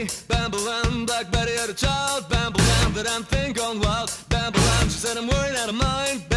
me. Bam-ba-lam, Black Betty had a child. Bam-ba-lam, that I'm think gone wild. Bam-ba-lam, she said I'm worried out of mind.